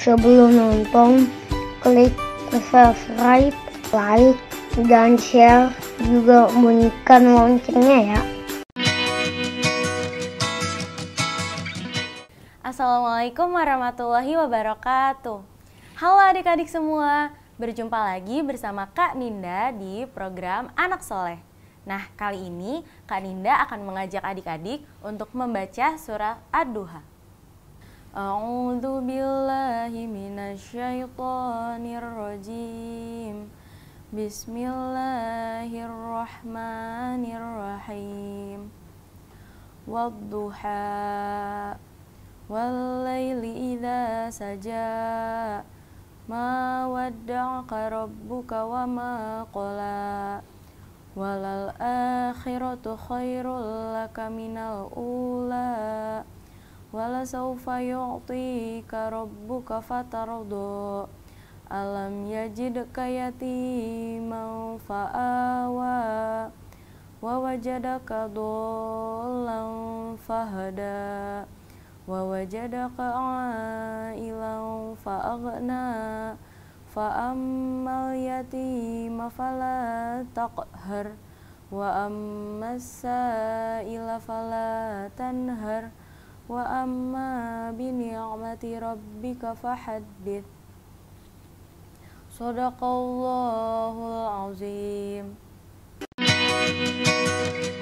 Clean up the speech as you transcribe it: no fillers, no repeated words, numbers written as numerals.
Sebelum nonton, klik subscribe, like, dan share, juga bunyikan loncengnya ya. Assalamualaikum warahmatullahi wabarakatuh. Halo adik-adik semua, berjumpa lagi bersama Kak Ninda di program Anak Soleh. Nah, kali ini Kak Ninda akan mengajak adik-adik untuk membaca surah Ad-Duha. A'udzu billahi minasyaitonir rajim. Bismillahirrahmanirrahim. Wadduha wal-laili idza saja. Ma wadda'aka rabbuka wa ma qala. Walal akhiratu khairul laka minal ula. Wala sawfa yu'tika rabbuka fatarda. Alam yajidka yatiman fa'awa. Wa wajadaka dhallan fahada. Wa wajadaka 'ailan fa'aghna. Fa'ammal yatima fala taqhar. Wa ammas sa'ila fala tanhar. Wa amma bi ni'mati rabbika fahaddits. Shadaqallahul azim.